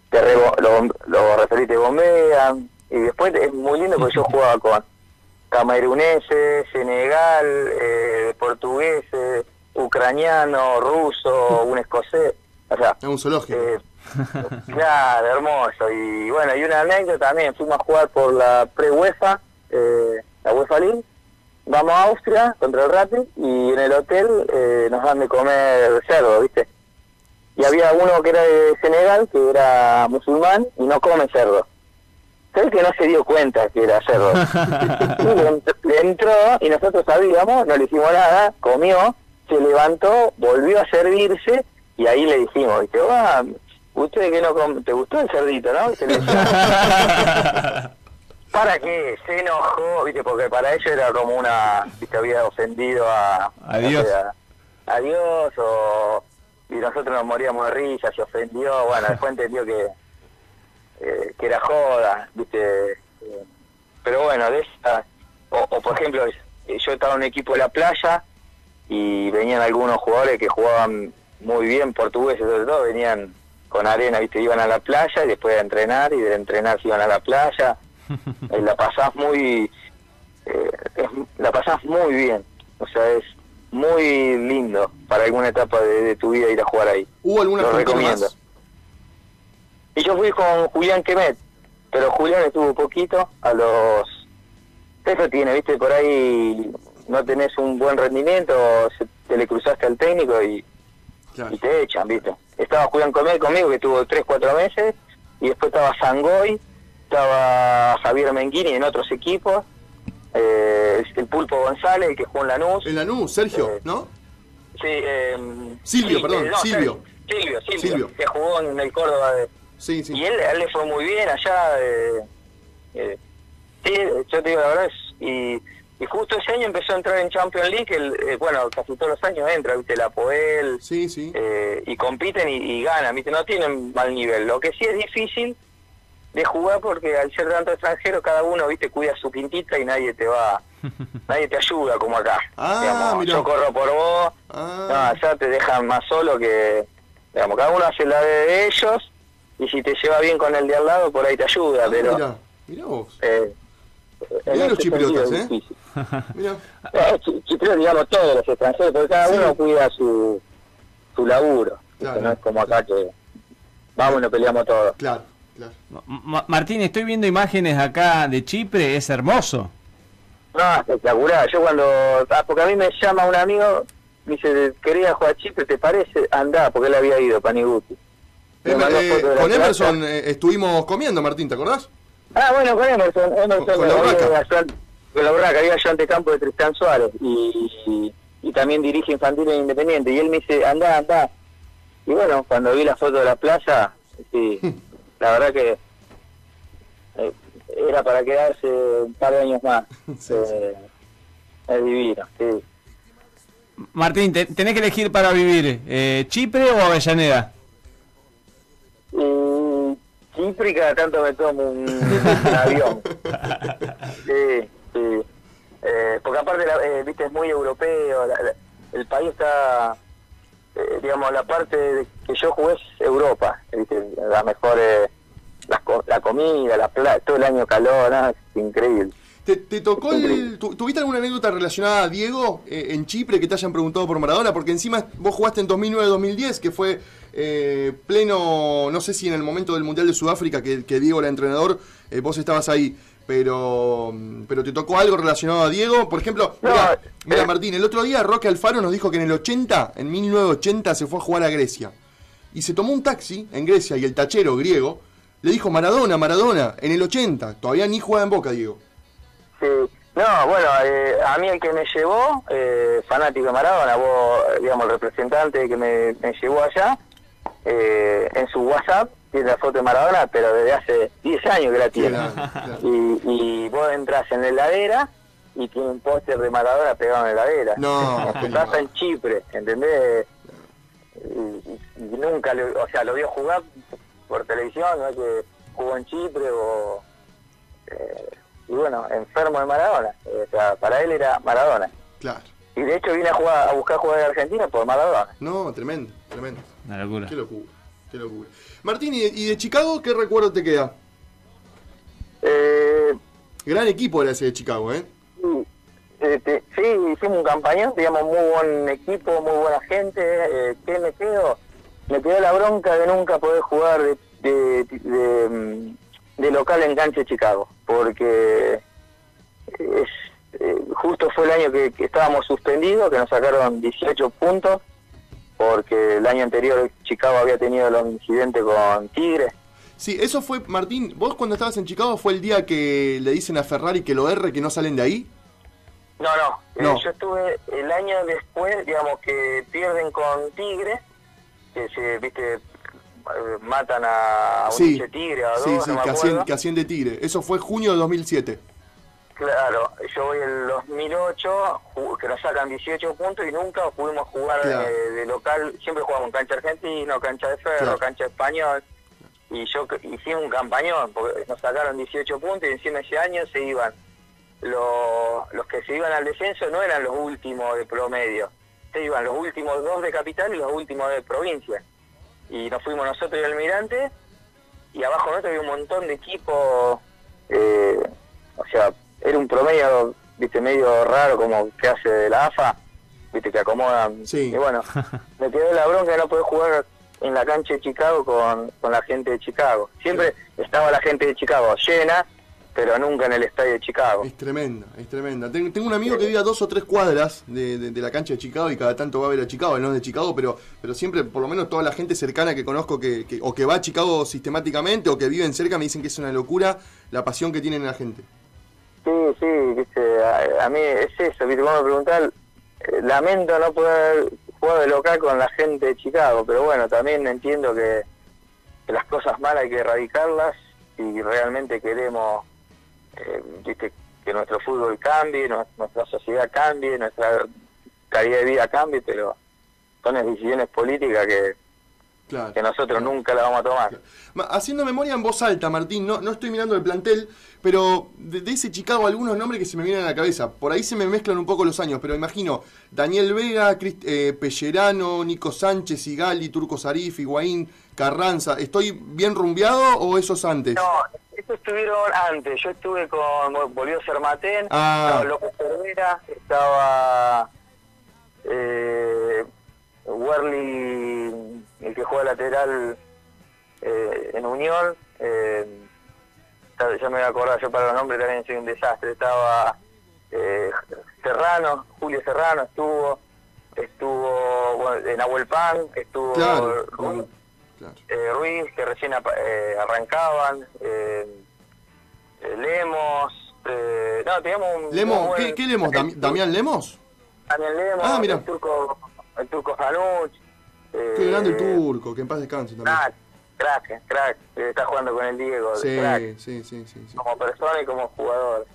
Speaker 3: los referís te bombean. Y después es muy lindo porque yo jugaba con cameruneses, Senegal, portugueses, ucraniano, ruso, un escocés. O sea,
Speaker 1: es un zoológico.
Speaker 3: Claro, hermoso. Y bueno, y una anécdota también, fuimos a jugar por la pre-UEFA, la UEFA League, vamos a Austria contra el Rapid y en el hotel nos dan de comer cerdo, ¿viste? Y había uno que era de Senegal, que era musulmán y no come cerdo. Él que no se dio cuenta que era cerdo. Y le entró y nosotros sabíamos, no le hicimos nada, comió, se levantó, volvió a servirse y ahí le dijimos, ¿viste? Usted que no come, ¿te gustó el cerdito, no? Y se le ¿Para qué? Se enojó, ¿viste? Porque para ellos era como una... ¿viste? Había ofendido a
Speaker 2: Dios.
Speaker 3: A Dios, y nosotros nos moríamos de risa, se ofendió, bueno, después entendió que era joda, ¿viste? Pero bueno, de esa... O por ejemplo, yo estaba en un equipo de la playa y venían algunos jugadores que jugaban muy bien, portugueses sobre todo, venían con arena, ¿viste? Iban a la playa y después de entrenar, y de entrenar se iban a la playa... la pasás muy bien, o sea, es muy lindo para alguna etapa de tu vida ir a jugar ahí.
Speaker 1: ¿Hubo alguna
Speaker 3: lo recomiendo más? Y yo fui con Julián Quemet, pero Julián estuvo poquito, eso tiene, viste, por ahí no tenés un buen rendimiento, te le cruzaste al técnico y te echan, viste. Estaba Julián Quemet conmigo, que tuvo 3-4 meses, y después estaba Sangoy, estaba Javier Menguini en otros equipos, el Pulpo González, el que jugó en Lanús.
Speaker 1: En Lanús, Sergio, ¿no?
Speaker 3: Sí,
Speaker 1: Silvio, perdón, Silvio,
Speaker 3: que jugó en el Córdoba.
Speaker 1: Sí.
Speaker 3: Y él le fue muy bien allá. Sí, yo te digo la verdad, y justo ese año empezó a entrar en Champions League, bueno, casi todos los años entra, viste, la Poel, y compiten y ganan, viste, no tienen mal nivel. Lo que sí es difícil de jugar porque al ser tanto extranjero cada uno, viste, cuida su quintita y nadie te ayuda como acá. Digamos, yo corro por vos, no, allá te dejan más solo que, digamos, cada uno hace la de ellos y si te lleva bien con el de al lado por ahí te ayuda, pero
Speaker 1: mirá vos.
Speaker 3: Mirá
Speaker 1: los chipriotas,
Speaker 3: Mirá. Chipriotas, digamos, todos los extranjeros, porque cada uno cuida su laburo, claro, no es como acá que vamos y nos peleamos todos.
Speaker 1: Claro.
Speaker 2: Martín, estoy viendo imágenes acá de Chipre, es hermoso.
Speaker 3: No, espectacular. Yo cuando... porque a mí me llama un amigo, me dice, quería jugar a Chipre, ¿te parece? Andá, porque él había ido, Paniguti.
Speaker 1: Con Emerson estuvimos comiendo, Martín, ¿te acordás?
Speaker 3: Ah, bueno, con Emerson
Speaker 1: Con la Urraca.
Speaker 3: Con la Urraca, había yo ante campo de Tristán Suárez y también dirige infantil en Independiente. Y él me dice, anda. Y bueno, cuando vi la foto de la plaza, sí, la verdad que era para quedarse un par de años más.
Speaker 1: Sí,
Speaker 3: Es divino, sí.
Speaker 2: Martín, tenés que elegir para vivir, ¿Chipre o Avellaneda?
Speaker 3: Chipre, y cada tanto me tomo un avión. Sí. Porque aparte, viste, es muy europeo, el país está, digamos, la parte que yo jugué es Europa, viste, las mejores, la comida, la playa, todo el año calor, ¿no? Es increíble.
Speaker 1: ¿Te tocó ¿Tuviste alguna anécdota relacionada a Diego en Chipre que te hayan preguntado por Maradona? Porque encima vos jugaste en 2009-2010, que fue pleno, no sé si en el momento del Mundial de Sudáfrica, que Diego era entrenador, vos estabas ahí. Pero ¿te tocó algo relacionado a Diego? Por ejemplo, mira Martín, el otro día Roque Alfaro nos dijo que en en 1980, se fue a jugar a Grecia. Y se tomó un taxi en Grecia y el tachero griego le dijo Maradona, en el 80. Todavía ni jugaba en Boca, Diego.
Speaker 3: Sí. No, bueno, a mí el que me llevó, fanático de Maradona, vos, digamos, el representante que me llevó allá, en su WhatsApp tiene la foto de Maradona, pero desde hace 10 años que la tiene.
Speaker 1: Claro.
Speaker 3: Y vos entras en la heladera y tiene un póster de Maradona pegado en la heladera.
Speaker 1: No,
Speaker 3: en su casa en Chipre, ¿entendés? Y nunca, lo vio jugar por televisión, no es que jugó en Chipre o... y bueno, enfermo de Maradona. O sea, para él era Maradona.
Speaker 1: Claro.
Speaker 3: Y de hecho vine a buscar jugar de Argentina por Maradona.
Speaker 1: No, tremendo.
Speaker 2: Una locura.
Speaker 1: Qué locura. Martín, ¿y de Chicago qué recuerdo te queda? Gran equipo era ese de Chicago, ¿eh?
Speaker 3: Sí, hicimos un campañón, digamos, muy buen equipo, muy buena gente. ¿Qué me quedo? Me quedó la bronca de nunca poder jugar de local en cancha de Chicago, porque justo fue el año que estábamos suspendidos, que nos sacaron 18 puntos, porque el año anterior Chicago había tenido los incidentes con Tigre.
Speaker 1: Sí, eso fue, Martín, vos cuando estabas en Chicago fue el día que le dicen a Ferrari que lo erre, que no salen de ahí.
Speaker 3: No. Yo estuve el año después, digamos, que pierden con Tigre, que se, viste, matan a un
Speaker 1: Sí,
Speaker 3: Tigre, a dos,
Speaker 1: sí,
Speaker 3: no me acuerdo.
Speaker 1: que asciende Tigre. Eso fue junio de 2007.
Speaker 3: Claro, yo voy en el 2008, que nos sacan 18 puntos y nunca pudimos jugar
Speaker 1: Claro.
Speaker 3: de local. Siempre jugamos en cancha argentino, cancha de Ferro,
Speaker 1: Claro.
Speaker 3: cancha español. Y yo hicimos un campañón, porque nos sacaron 18 puntos y encima ese año se iban. Los que se iban al descenso no eran los últimos de promedio. Se iban los últimos 2 de capital y los últimos de provincia. Y nos fuimos nosotros y Almirante, y abajo nuestro había un montón de equipos, o sea, era un promedio, viste, medio raro como que hace de la AFA, viste, que acomodan.
Speaker 1: Sí.
Speaker 3: Y bueno, me quedó la bronca de no poder jugar en la cancha de Chicago con la gente de Chicago. Siempre estaba la gente de Chicago llena, pero nunca en el estadio de Chicago.
Speaker 1: Es tremenda. Tengo un amigo que vive a 2 o 3 cuadras de la cancha de Chicago y cada tanto va a ver a Chicago, él no es de Chicago, pero siempre, por lo menos toda la gente cercana que conozco o que va a Chicago sistemáticamente o que viven cerca me dicen que es una locura la pasión que tienen la gente.
Speaker 3: Sí, viste, a mí es eso, viste, vos me preguntás, lamento no poder jugar de local con la gente de Chicago, pero bueno, también entiendo que las cosas malas hay que erradicarlas y realmente queremos, viste, que nuestro fútbol cambie, nuestra sociedad cambie, nuestra calidad de vida cambie, pero son decisiones políticas
Speaker 1: Claro.
Speaker 3: que nosotros nunca las vamos a tomar.
Speaker 1: Haciendo memoria en voz alta, Martín, no estoy mirando el plantel, pero de ese Chicago algunos nombres que se me vienen a la cabeza. Por ahí se me mezclan un poco los años, pero imagino Daniel Vega, Pellerano, Nico Sánchez, Sigali, Turco Sarif, Higuaín, Carranza. ¿Estoy bien rumbeado o esos antes?
Speaker 3: No, estos estuvieron antes. Yo estuve volvió Sermatén, estaba López Cervera, estaba Werly, el que juega lateral en Unión, ya me voy a acordar, yo para los nombres también soy un desastre. Estaba Serrano, Julio Serrano estuvo bueno, Nahuel Pan, estuvo
Speaker 1: Claro,
Speaker 3: Ruiz, que recién arrancaban, Lemos, no, teníamos un...
Speaker 1: Lemos, ¿qué Lemos? ¿Damián Lemos?
Speaker 3: Damián Lemos,
Speaker 1: Ah, mira.
Speaker 3: el turco Zanuch.
Speaker 1: Qué grande el turco, que en paz descanse también.
Speaker 3: Crack, está jugando con el Diego.
Speaker 1: Sí,
Speaker 3: Crack,
Speaker 1: sí.
Speaker 3: como persona y como jugador.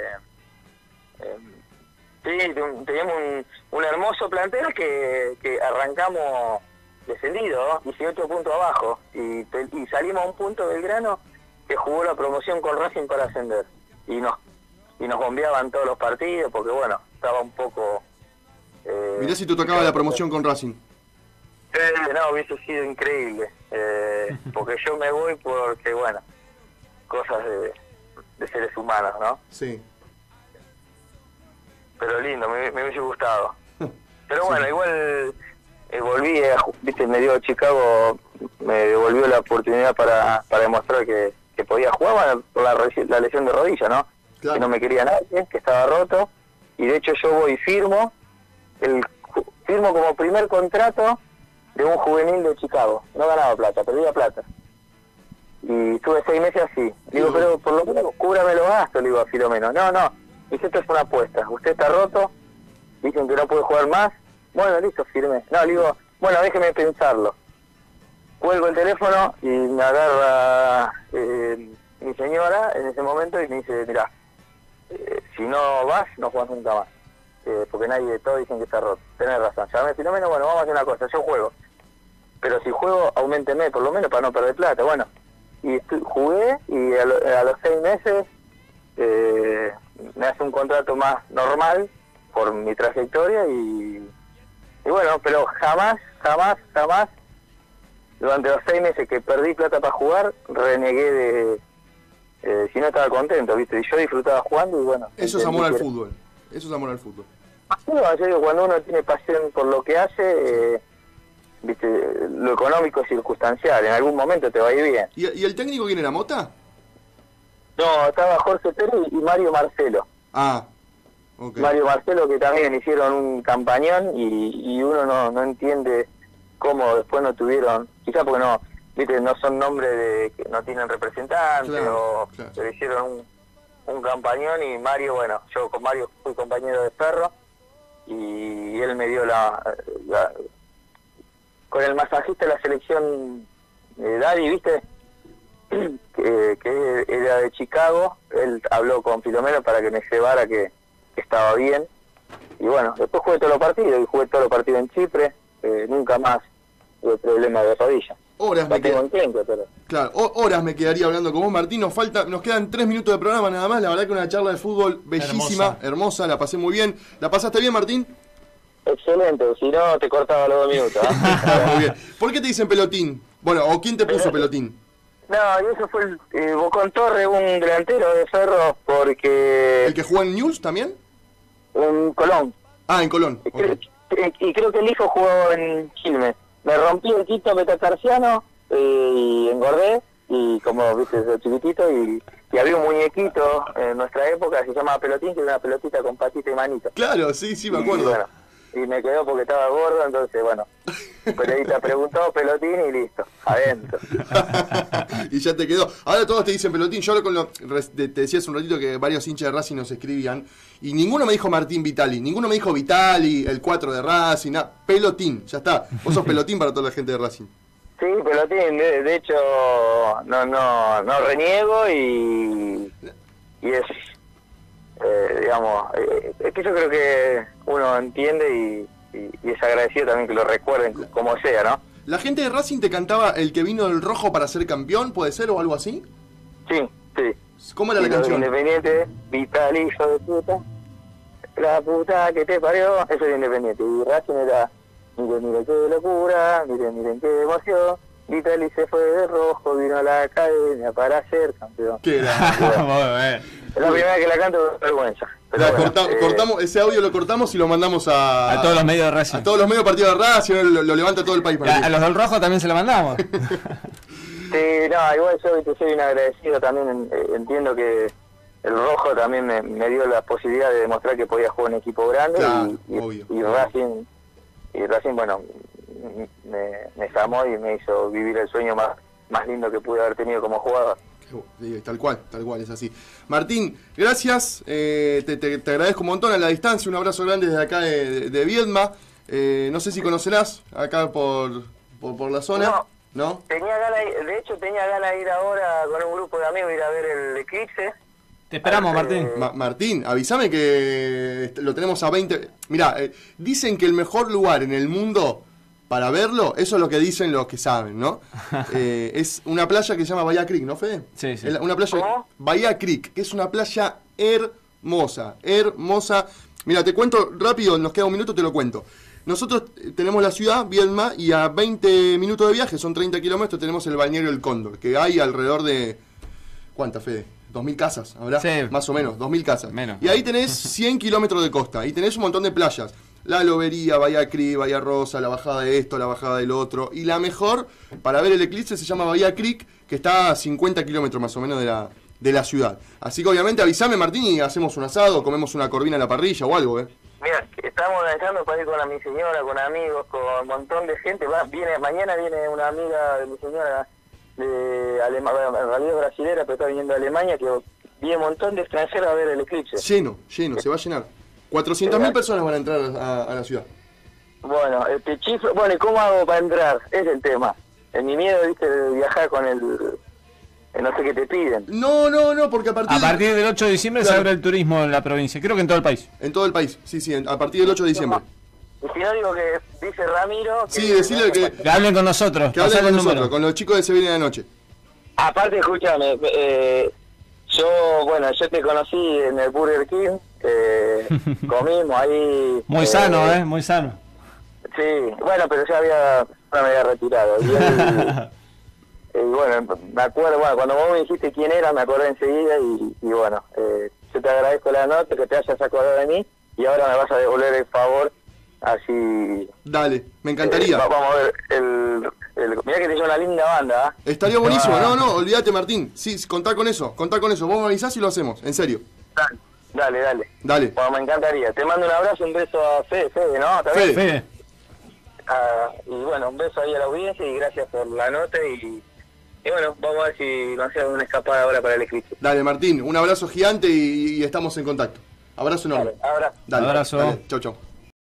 Speaker 3: Sí, teníamos un hermoso plantel que arrancamos descendido, 18 puntos abajo, y salimos a un punto del Belgrano que jugó la promoción con Racing para ascender. Y nos bombeaban todos los partidos, porque bueno, estaba un poco...
Speaker 1: Mirá si tú tocabas la promoción con Racing.
Speaker 3: No, hubiese sido increíble, porque yo me voy porque, bueno, cosas de seres humanos, ¿no?
Speaker 1: Sí.
Speaker 3: Pero lindo, me hubiese gustado. Pero bueno, igual volví, viste, me dio Chicago, me devolvió la oportunidad para demostrar que podía jugar, bueno, por la lesión de rodilla, ¿no?
Speaker 1: Claro.
Speaker 3: Que no me quería nadie, que estaba roto, y de hecho yo voy y firmo como primer contrato de un juvenil de Chicago. No ganaba plata, perdía plata. Y estuve 6 meses así. Digo, pero por lo menos cúbrame los gastos, le digo a Filomeno. No, dice, esto es una apuesta. Usted está roto, dicen que no puede jugar más. Bueno, listo, firmé. No, le digo, bueno, déjeme pensarlo. Cuelgo el teléfono y me agarra mi señora en ese momento y me dice, mirá, si no vas, no juegas nunca más. Porque todos dicen que está roto. Tenés razón. Llamame a Filomeno, bueno, vamos a hacer una cosa, yo juego. Pero si juego, auménteme por lo menos para no perder plata. Bueno, y jugué y a los 6 meses me hace un contrato más normal por mi trayectoria y bueno, pero jamás, durante los 6 meses que perdí plata para jugar, renegué de... si no estaba contento, ¿viste? Y yo disfrutaba jugando y bueno...
Speaker 1: Eso es amor al fútbol.
Speaker 3: No, yo digo, cuando uno tiene pasión por lo que hace, viste, lo económico es circunstancial, en algún momento te va a ir bien.
Speaker 1: ¿Y el técnico quién era, Mota?
Speaker 3: No, estaba Jorge Pérez y Mario Marcelo.
Speaker 1: Ah, ok.
Speaker 3: Mario Marcelo, que también hicieron un campañón y uno no entiende cómo después no tuvieron, quizás porque no, viste, no son nombres de que no tienen representantes,
Speaker 1: claro.
Speaker 3: Pero hicieron un campañón y Mario, bueno, yo con Mario fui compañero de Ferro y él me dio con el masajista de la selección Daddy, ¿viste? que era de Chicago, él habló con Filomeno para que me llevara que estaba bien y bueno, después jugué todos los partidos en Chipre, nunca más tuve problemas de rodilla.
Speaker 1: Horas me quedan.
Speaker 3: Pero...
Speaker 1: Claro, horas me quedaría hablando con vos, Martín. Nos quedan 3 minutos de programa nada más. La verdad que una charla de fútbol bellísima, hermosa, la pasé muy bien. ¿La pasaste bien, Martín?
Speaker 3: Excelente, si no te cortaba los 2 minutos.
Speaker 1: Muy bien. ¿Por qué te dicen Pelotín? Bueno, ¿o quién te puso Pelotín?
Speaker 3: No, y eso fue Bocón Torre, un delantero de Ferro, porque...
Speaker 1: ¿El que jugó en News también?
Speaker 3: En Colón.
Speaker 1: Ah, en Colón. Okay.
Speaker 3: Y creo que el hijo jugó en Quilmes. Me rompí el quito metatarsiano y engordé, y como viste, soy chiquitito, y había un muñequito en nuestra época que se llamaba Pelotín, que era una pelotita con patita y manito.
Speaker 1: Claro, sí, me acuerdo.
Speaker 3: Y, bueno, y me quedó porque estaba gordo, entonces bueno, el periodista preguntó Pelotín y listo, adentro.
Speaker 1: Y ya te quedó. Ahora todos te dicen Pelotín. Yo hablo te decía hace un ratito que varios hinchas de Racing nos escribían y ninguno me dijo Martín Vitali, ninguno me dijo Vitali, el 4 de Racing, Pelotín, ya está. Vos sos Pelotín para toda la gente de Racing.
Speaker 3: Sí, Pelotín, de hecho no reniego y es... digamos, es que yo creo que uno entiende y es agradecido también que lo recuerden como sea, ¿no?
Speaker 1: ¿La gente de Racing te cantaba el que vino del rojo para ser campeón, puede ser, o algo así?
Speaker 3: Sí.
Speaker 1: ¿Cómo era la canción?
Speaker 3: Independiente, Vital, hijo de puta, la puta que te parió, eso es Independiente. Y Racing era, miren qué locura, miren qué emoción, Vitali se fue de rojo, vino a la academia para ser campeón.
Speaker 1: ¿Qué era?
Speaker 3: Es la primera vez que la canto, vergüenza. Pero bueno,
Speaker 1: cortamos ese audio, lo cortamos y lo mandamos a
Speaker 2: todos los medios de Racing.
Speaker 1: A todos los medios partidos de Racing, lo levanta todo el país.
Speaker 2: A los del rojo también se lo mandamos.
Speaker 3: Sí, no, igual yo soy un agradecido también, entiendo que el rojo también me dio la posibilidad de demostrar que podía jugar en equipo grande.
Speaker 1: Claro,
Speaker 3: y Racing, bueno, me llamó y me hizo vivir el sueño más lindo que pude haber tenido como jugador.
Speaker 1: Sí, tal cual, es así. Martín, gracias, te agradezco un montón a la distancia, un abrazo grande desde acá de Viedma. No sé si conocerás acá por la zona. ¿No?
Speaker 3: Tenía ganas de ir ahora con un grupo de amigos, ir a ver el eclipse.
Speaker 2: Te esperamos, Martín.
Speaker 1: Martín, avísame que lo tenemos a 20... Mirá, dicen que el mejor lugar en el mundo para verlo, eso es lo que dicen los que saben, ¿no? Es una playa que se llama Bahía Creek, ¿no, Fede?
Speaker 2: Sí, sí.
Speaker 1: Una playa...
Speaker 3: ¿Cómo?
Speaker 1: Bahía Creek, que es una playa hermosa. Mira, te cuento rápido, nos queda un minuto, te lo cuento. Nosotros tenemos la ciudad, Viedma, y a 20 minutos de viaje, son 30 kilómetros, tenemos el balneario El Cóndor, que hay alrededor de... ¿Cuántas, Fede? 2.000 casas, ¿habrá?
Speaker 2: Sí.
Speaker 1: Más o menos, 2.000 casas.
Speaker 2: Menos.
Speaker 1: Y ahí tenés 100 kilómetros de costa, y tenés un montón de playas. La Lobería, Bahía Creek, Bahía Rosa, la bajada de esto, la bajada del otro. Y la mejor para ver el eclipse se llama Bahía Creek, que está a 50 kilómetros más o menos de la ciudad. Así que obviamente avísame, Martín, y hacemos un asado, comemos una corvina en la parrilla o algo,
Speaker 3: Mira, estamos organizando para ir con mi señora, con amigos, con un montón de gente. Mañana viene una amiga de mi señora de Alemania, en realidad es brasilera, pero está viniendo de Alemania, que viene un montón de extranjeros a ver el eclipse.
Speaker 1: Lleno, se va a llenar. 400.000 personas van a entrar a la ciudad.
Speaker 3: Bueno, ¿y cómo hago para entrar? Es el tema. Mi miedo, viste, de viajar con no sé qué te piden.
Speaker 1: No, porque a partir
Speaker 2: del 8 de diciembre se abre el turismo en la provincia, creo que en todo el país.
Speaker 1: En todo el país, sí, a partir del 8 de diciembre.
Speaker 3: Y si no, digo que dice Ramiro...
Speaker 1: Sí, decirle
Speaker 2: que hablen con nosotros.
Speaker 1: Que hablen con nosotros, con los chicos de Se Viene la Noche.
Speaker 3: Aparte, escúchame, yo te conocí en el Burger King, comimos ahí...
Speaker 2: Muy sano, muy sano.
Speaker 3: Sí, bueno, pero ya me había retirado. Y bueno, me acuerdo, cuando vos me dijiste quién era, me acordé enseguida y bueno, yo te agradezco la nota, que te hayas acordado de mí y ahora me vas a devolver el favor, así...
Speaker 1: Dale, me encantaría.
Speaker 3: Vamos a ver, mirá que te lleva una linda banda,
Speaker 1: Estaría buenísimo, no, olvídate, Martín, sí, contá con eso, vos me avisás y lo hacemos, en serio.
Speaker 3: Dale.
Speaker 1: Dale.
Speaker 3: Bueno, me encantaría. Te mando un abrazo, un beso a Fede, ¿no? ¿También?
Speaker 2: Fede.
Speaker 3: Y bueno, un beso ahí a la audiencia y gracias por la nota y bueno, vamos a ver si nos hacemos una escapada ahora para el eclipse.
Speaker 1: Dale, Martín, un abrazo gigante y estamos en contacto. Abrazo enorme.
Speaker 3: Dale, abrazo.
Speaker 1: Dale,
Speaker 2: abrazo.
Speaker 1: Dale. Chau.